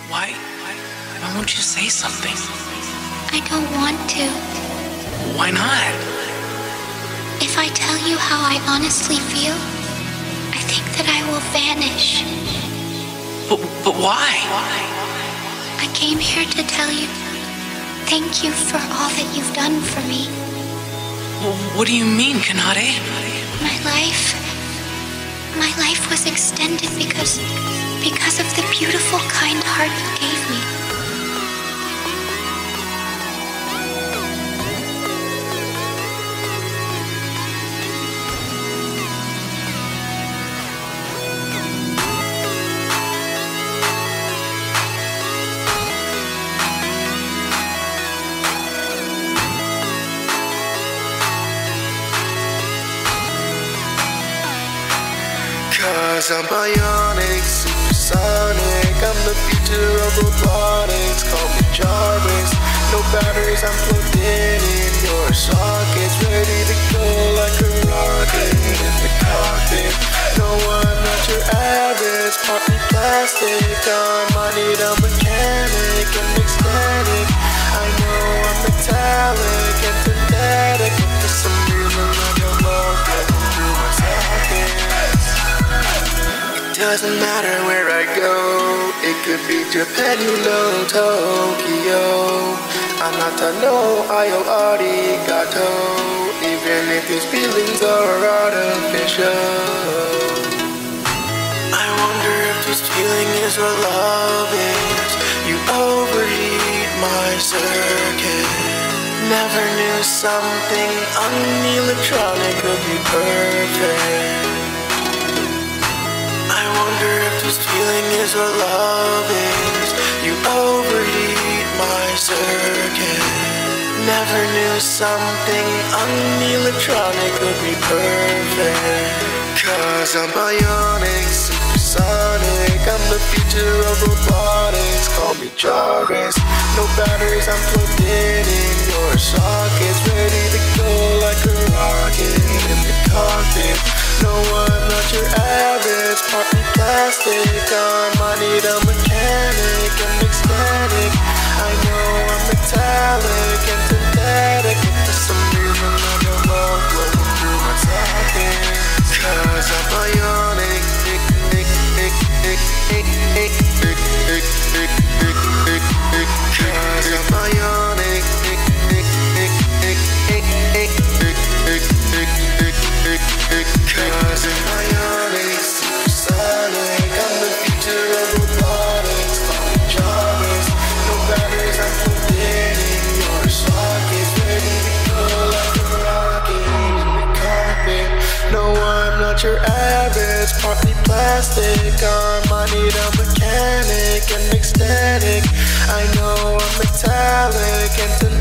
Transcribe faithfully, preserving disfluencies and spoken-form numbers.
Why? Why won't you say something? I don't want to. Why not? If I tell you how I honestly feel, I think that I will vanish. But, but why? I came here to tell you, thank you for all that you've done for me. Well, what do you mean, Kanade? My life, my life was extended because, because of the beautiful, kind heart you gave me. Cause I'm bionic, supersonic. I'm the future of robotics. Call me Jarvis. No batteries, I'm plugged in in your sockets. Ready to go like a rocket in the cockpit. No, I'm not your average, partly plastic. I might need a mechanic and ecstatic. I know I'm metallic and synthetic, but for some reason I don't love getting through my sockets. Doesn't matter where I go, it could be Japan, you know, Tokyo. Anata no ayo arigato, even if these feelings are artificial. I wonder if this feeling is what love is. You overheat my circuit. Never knew something unelectronic could be perfect. I wonder if this feeling is what love is. You overheat my circuit. Never knew something unelectronic could be perfect. Cause I'm bionic, supersonic. I'm the future of robotics. Call me Jarvis. No batteries, I'm plugged in in your sockets. Ready to go like a rocket in the cockpit. No, I'm not your average, partly plastic. I might need a mechanic and ecstatic. I know I'm metallic and synthetic, but for some reason I don't love flowing through my sockets. Cause I'm bionic, ick, ick, ick, ick, ick, ick, ick, ick, ick, ick, ick. Cause I'm bionic, ick, ick, ick, ick, ick, ick, ick, ick, ick, ick, ick, ick. Cause I'm bionic, supersonic. I'm the future of robotics. Call me Jarvis. No batteries, I'm plugged in in your sockets. Ready to go like a rocket in the carpet. No, I'm not your average, partly plastic. I might need a mechanic and ecstatic. I know I'm metallic and